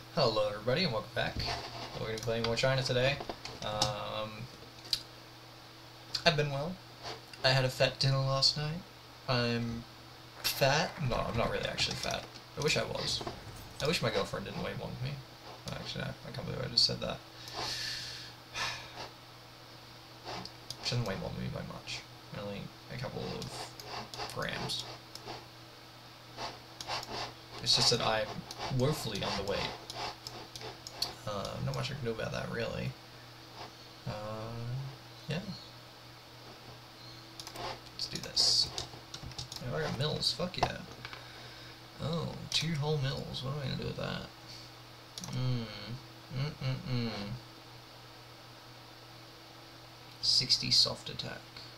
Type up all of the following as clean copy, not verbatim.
Hello everybody and welcome back. We're going to be playing more China today. I've been well. I had a fat dinner last night. I'm fat? No, I'm not really actually fat. I wish I was. I wish my girlfriend didn't weigh more than me. Actually, no, I can't believe I just said that. She doesn't weigh more than me by much. Only a couple of grams. It's just that I'm woefully underweight. Not much I can do about that, really. Yeah. Let's do this. Oh, I got mills. Fuck yeah. Oh, 2 whole mills. What am I gonna do with that? 60 soft attack.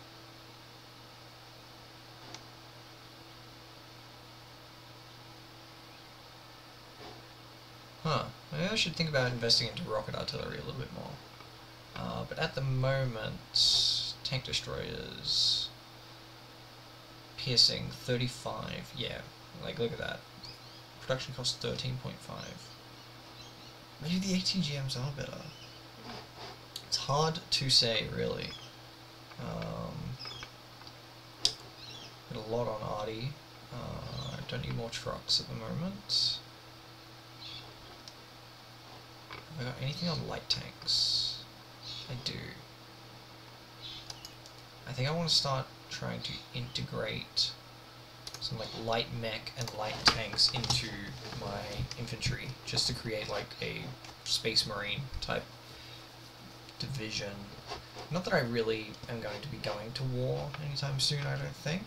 Huh. Maybe I should think about investing into rocket artillery a little bit more. But at the moment, tank destroyers, piercing 35. Yeah, like look at that. Production cost 13.5. Maybe the ATGMs are better. It's hard to say, really. Got a lot on Arty. I don't need more trucks at the moment. Have I got anything on light tanks? I do. I think I want to start trying to integrate some like light mech and light tanks into my infantry, just to create like a space marine type division. Not that I really am going to be going to war anytime soon, I don't think.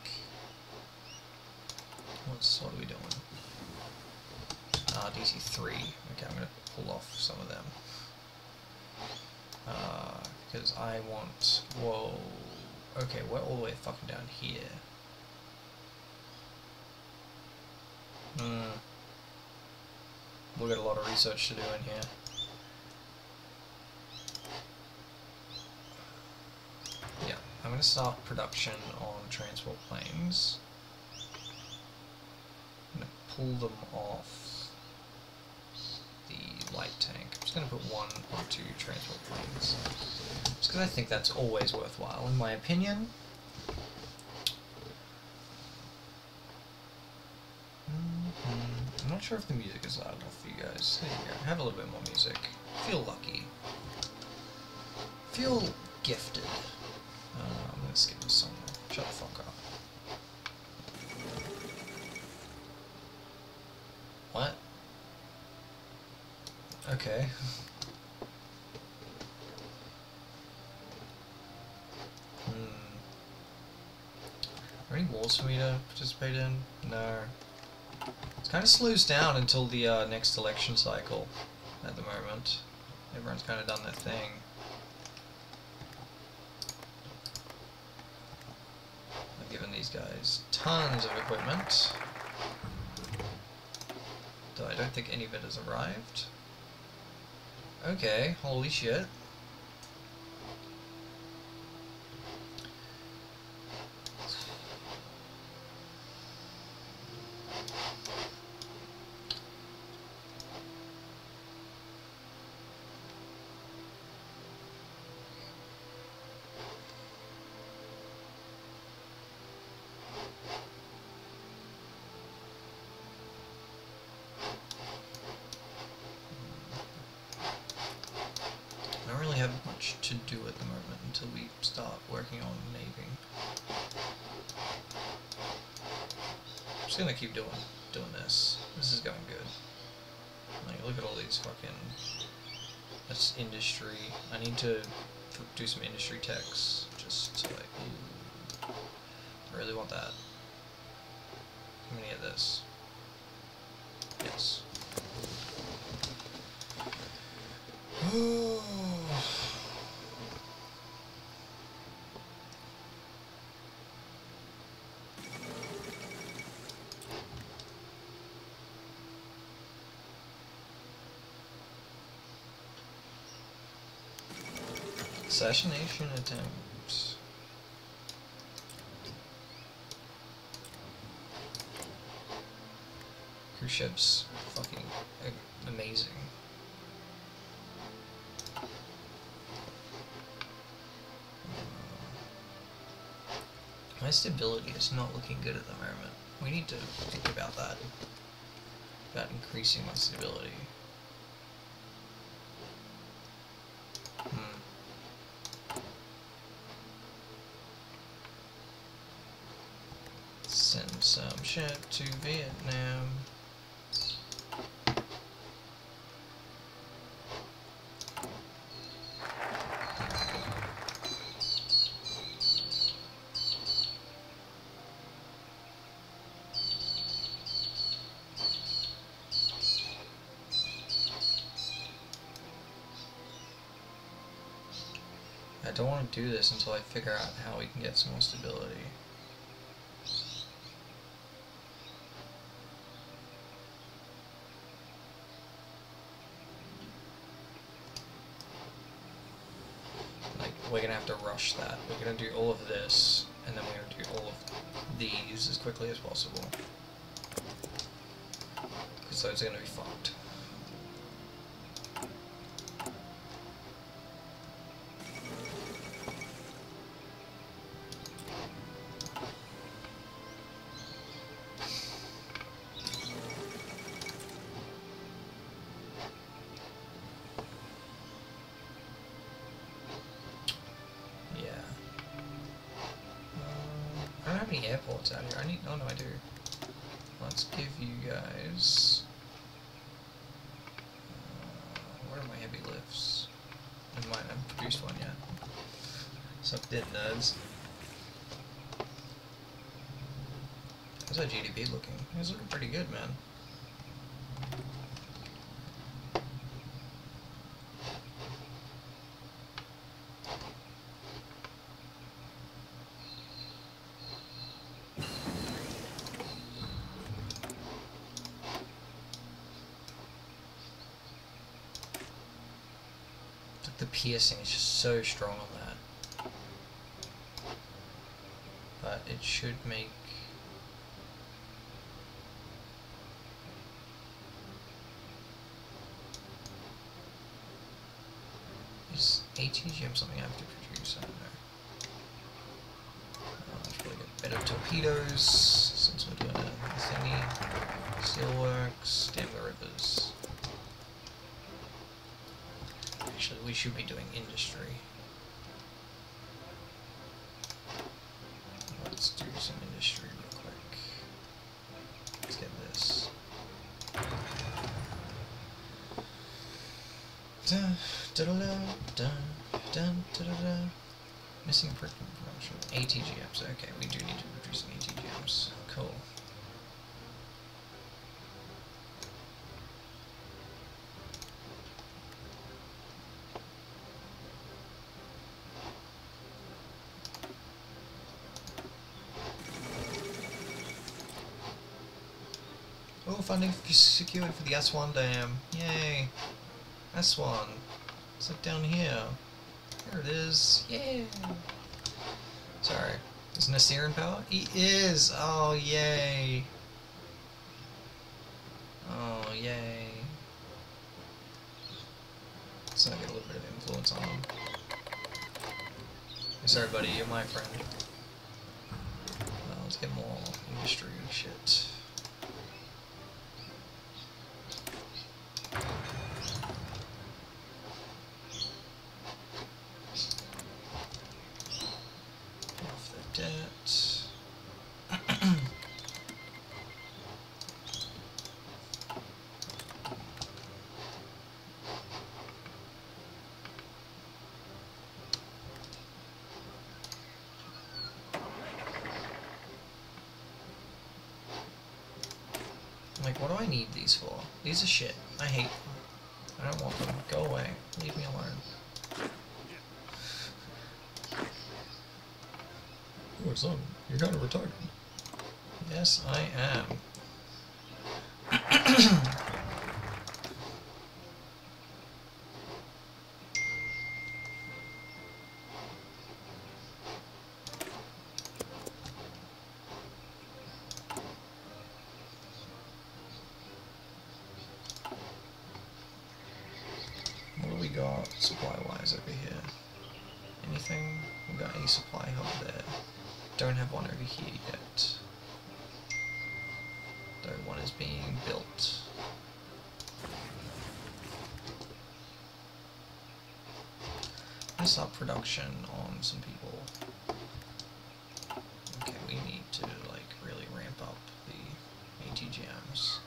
What are we doing? DC-3. Okay, I'm going to pull off some of them. Because I want... Whoa. Okay, we're all the way fucking down here. We've got a lot of research to do in here. Yeah, I'm going to start production on transport planes. I'm going to pull them off the light tank. I'm just going to put 1 or 2 transport planes. Just because I think that's always worthwhile, in my opinion. I'm not sure if the music is loud enough for you guys. There you go. Have a little bit more music. Feel lucky. Feel gifted. I'm going to skip this song. Shut the fuck up. What? Okay. Are there any wars for me to participate in? No. It kind of slows down until the next election cycle at the moment. Everyone's kind of done their thing. I've given these guys tons of equipment. Though I don't think any of it has arrived. Okay, holy shit. Much to do at the moment until we start working on the Navy. I'm just gonna keep doing this. This is going good. Like, look at all these fucking... That's industry. I need to do some industry techs, just to like... Ooh, I really want that. I'm gonna get this. Yes. Assassination attempt. Cruise ships, fucking amazing. My stability is not looking good at the moment. We need to think about that. About increasing my stability. Send some shit to Vietnam. I don't want to do this until I figure out how we can get some more stability. Like, we're gonna have to rush that. We're gonna do all of this, and then we're gonna do all of these as quickly as possible. Because those are gonna be fucked. I don't have any airports out here. I need. Oh no, I do. Let's give you guys. Where are my heavy lifts? Never mind, I haven't produced one yet. Suck dead nerds. How's our GDP looking? It's looking pretty good, man. The piercing is just so strong on that. But it should make... Is ATGM something I have to produce? I don't know. Let's probably get better torpedoes, since we're doing a thingy. Steelworks, damn the rivers. Actually, we should be doing industry. Let's do some industry real quick. Let's get this. Missing production. ATGMs. Okay, we do need to produce some ATGMs. Cool. Oh, funding secured for the S1 dam. Yay. S1. It's like down here. There it is. Yeah. Sorry. Is Nasir in power? He is! Oh, yay. Oh, yay. So I get a little bit of influence on him. Sorry, buddy. You're my friend. Well, let's get more industry shit. Like, what do I need these for? These are shit. I hate them. I don't want them. Go away. Leave me alone. Oh, son, you're kind of retarded. Yes, I am. We got supply-wise over here. Anything? We got a supply hub there. Don't have one over here yet. Though one is being built. Let's up production on some people. Okay, we need to like really ramp up the ATGMs.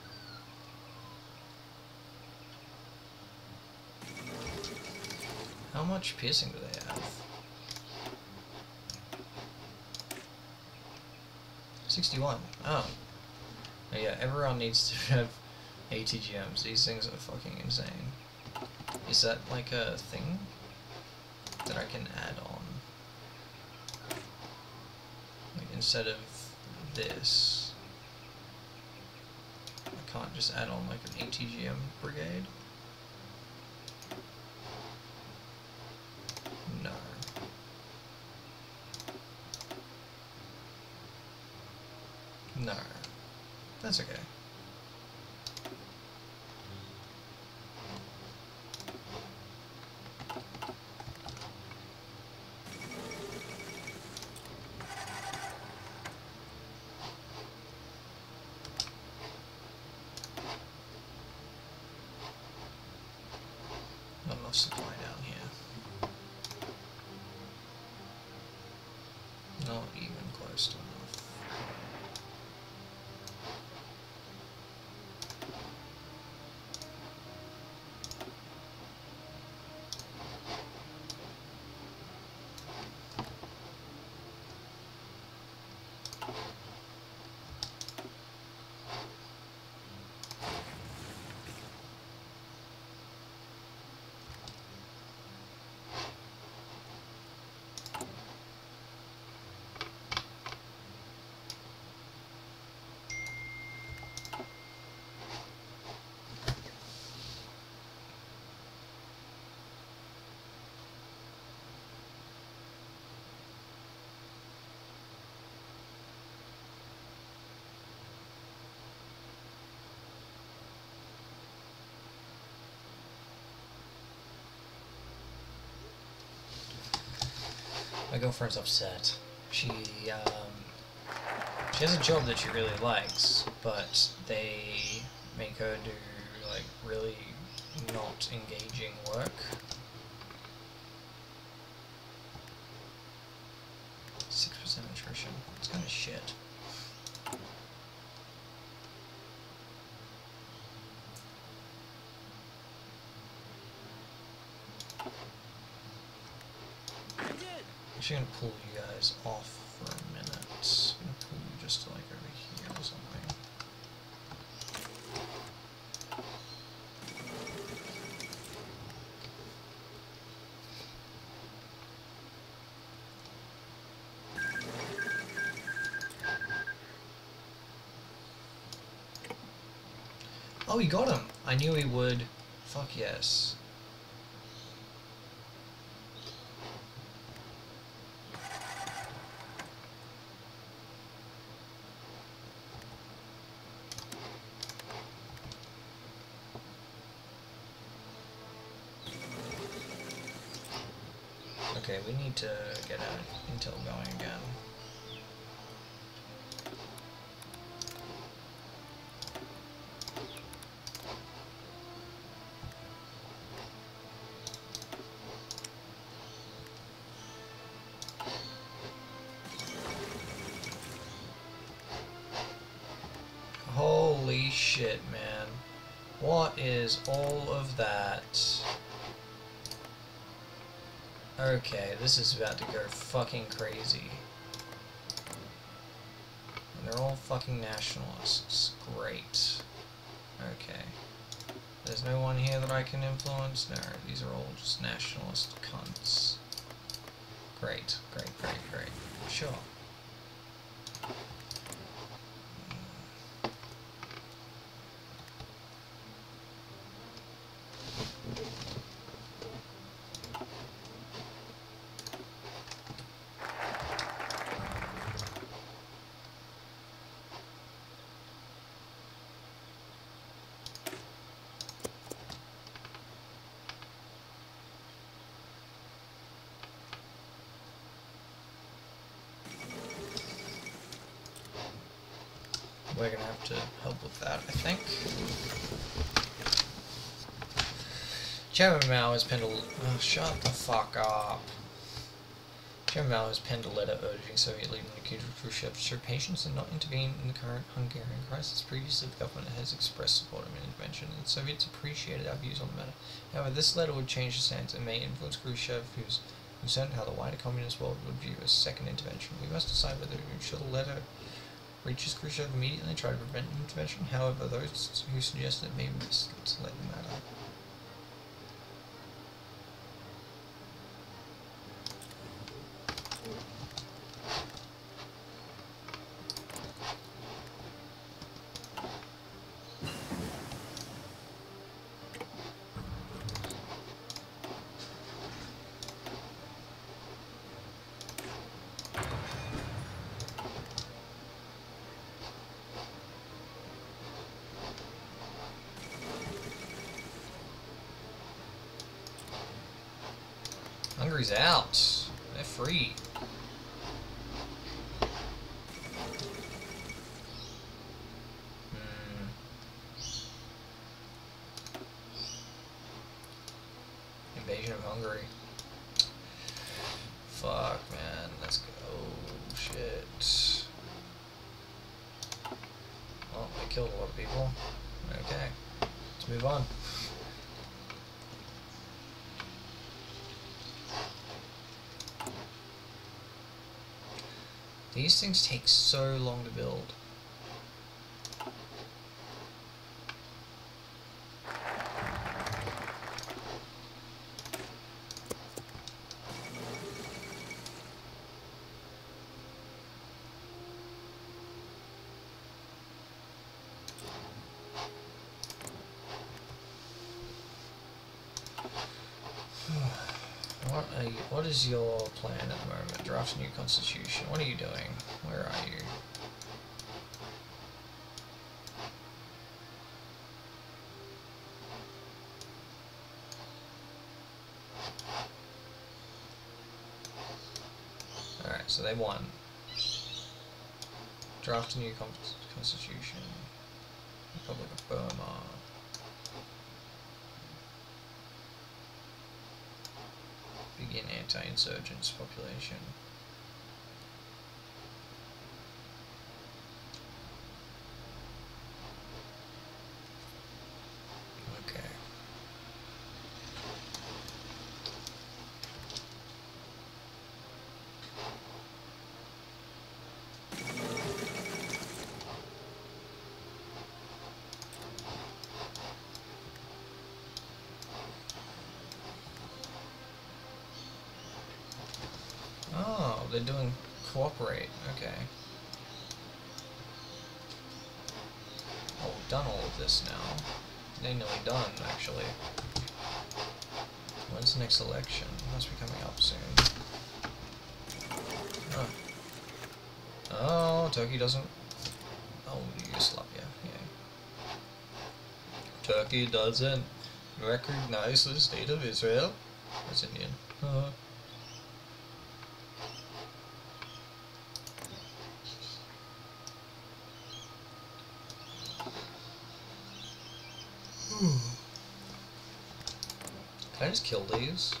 How much piercing do they have? 61. Oh. Yeah, everyone needs to have ATGMs. These things are fucking insane. Is that like a thing that I can add on? Like instead of this, I can't just add on like an ATGM brigade? No. No. That's okay. Not enough supply down here. Not even close to enough. My girlfriend's upset. She has a job that she really likes, but they make her do like really not engaging work. 6% attrition. It's kind of shit. I'm actually gonna pull you guys off for a minute. I'm gonna pull you just to like over here or something. Oh, he got him! I knew he would. Fuck yes. Okay, we need to get intel going again. Holy shit, man. What is all of that? Okay, this is about to go fucking crazy. And they're all fucking nationalists. Great. Okay. There's no one here that I can influence? No, these are all just nationalist cunts. Great, great, great, great. Sure. we're gonna have to help with that, I think. Chairman Mao has penned a... Oh, shut the fuck up. Chairman Mao has penned a letter urging Soviet leader Nikita Khrushchev to show patience and not intervene in the current Hungarian crisis. Previously, the government has expressed support of an intervention, and the Soviets appreciated our views on the matter. However, this letter would change the stance and may influence Khrushchev, who's concerned how the wider communist world would view a second intervention. We must decide whether to ensure the letter reaches Khrushchev immediately and try to prevent an intervention. However, those who suggest it may be best to let the matter. Hungary's out. They're free. Invasion of Hungary. Fuck, man. Let's go. Oh, shit. Well, they killed a lot of people. Okay. Let's move on. These things take so long to build. What is your plan at the moment? Draft a new constitution. What are you doing? Where are you? Alright, so they won. Draft a new constitution. Republic of Burma. Begin anti-insurgents population. Okay. Oh, they're doing cooperate. Okay. Oh, we've done all of this now. They're nearly done, actually. When's the next election? It must be coming up soon. Oh. Oh, Turkey doesn't... Oh, Yugoslavia. Yeah. Turkey doesn't recognize the state of Israel. That's Indian. Can I just kill these?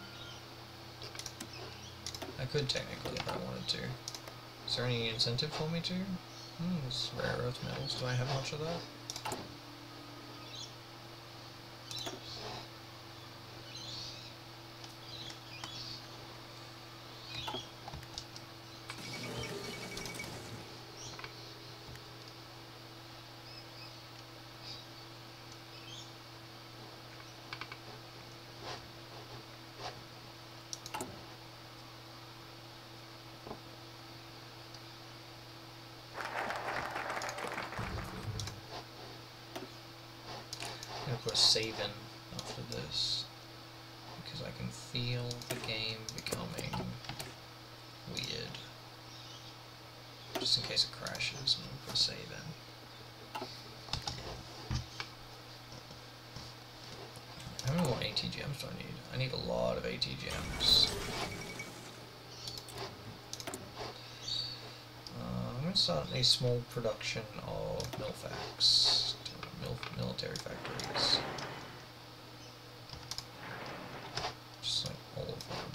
I could technically if I wanted to. Is there any incentive for me to? It's rare earth metals. Do I have much of that? I'm gonna put a save in after this because I can feel the game becoming weird. Just in case it crashes, I'm gonna put a save in. How many more AT gems do I need? I need a lot of AT gems. I'm going to start a small production of milfax, military factories. Just like all of them.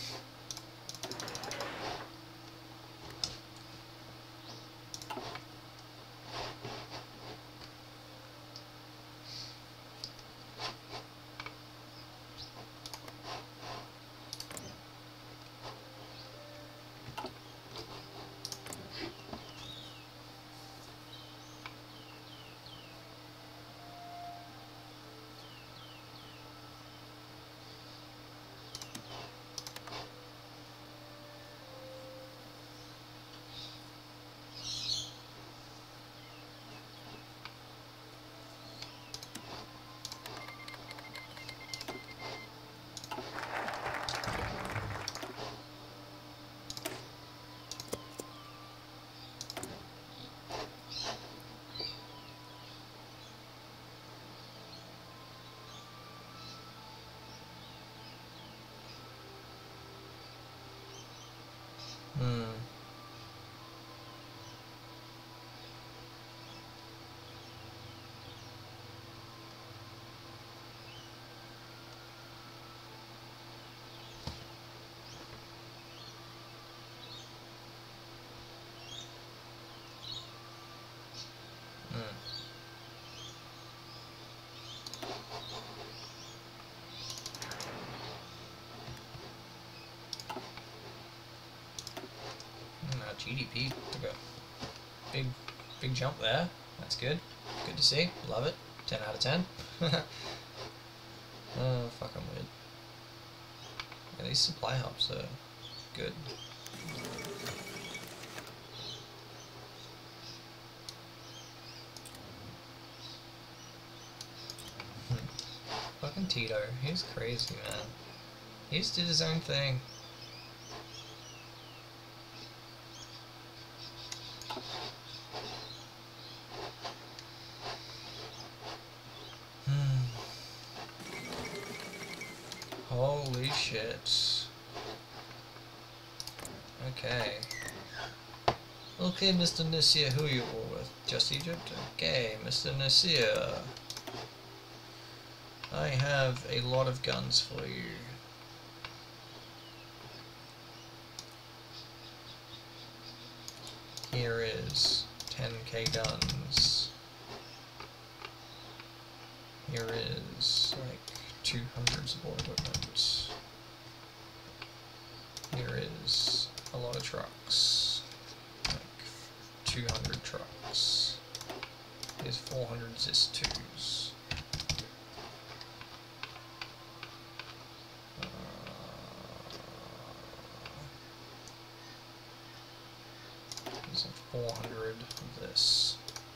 GDP took a big jump there. That's good. Good to see. Love it. 10 out of 10. Oh, fucking weird. Yeah, these supply hubs are good. Fucking Tito. He's crazy, man. He just did his own thing. Holy shit. Okay. Okay, Mr. Nasir, who are you all with? Just Egypt? Okay, Mr. Nasir. I have a lot of guns for you. Here is 10k guns. Here is like 200 support equipment. Here is a lot of trucks. Like 200 trucks. Here's 400 ZIS-2s. There's like 400 of this.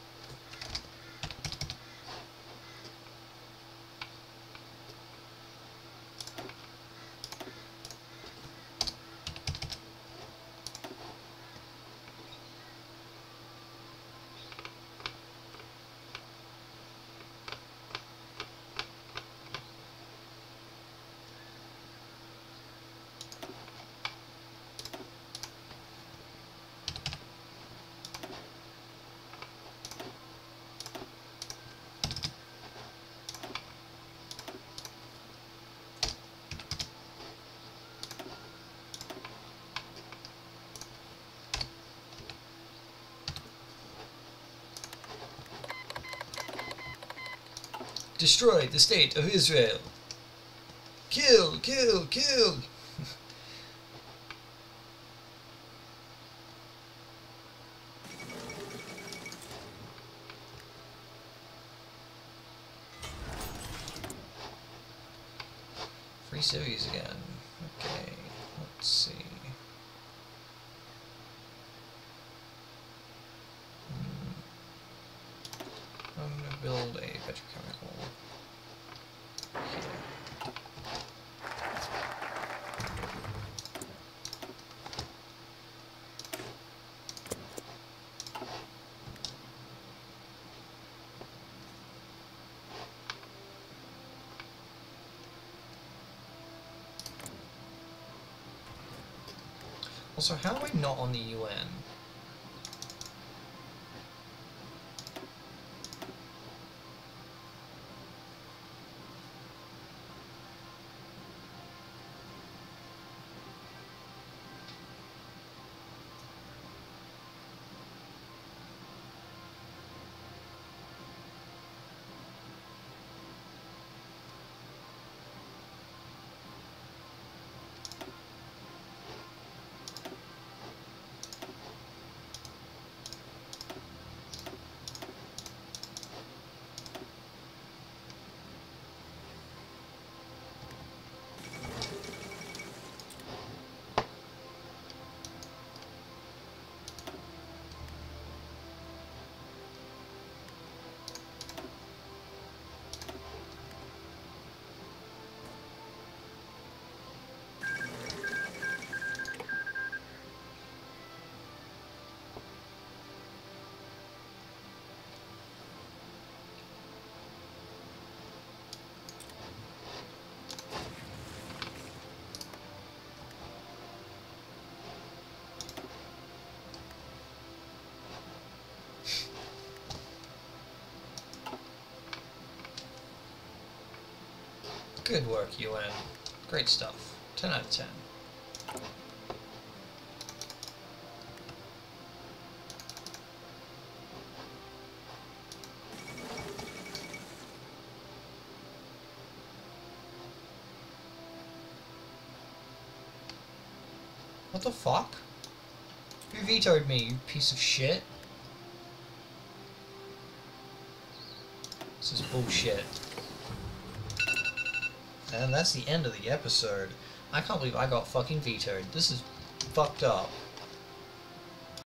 Destroy the state of Israel. Kill, kill, kill. Free cities again. Okay, let's see. I'm going to build a petrochemical here. Also, how am I not on the UN? Good work, UN. Great stuff. 10 out of 10. What the fuck? You vetoed me, you piece of shit. This is bullshit. And that's the end of the episode. I can't believe I got fucking vetoed. This is fucked up.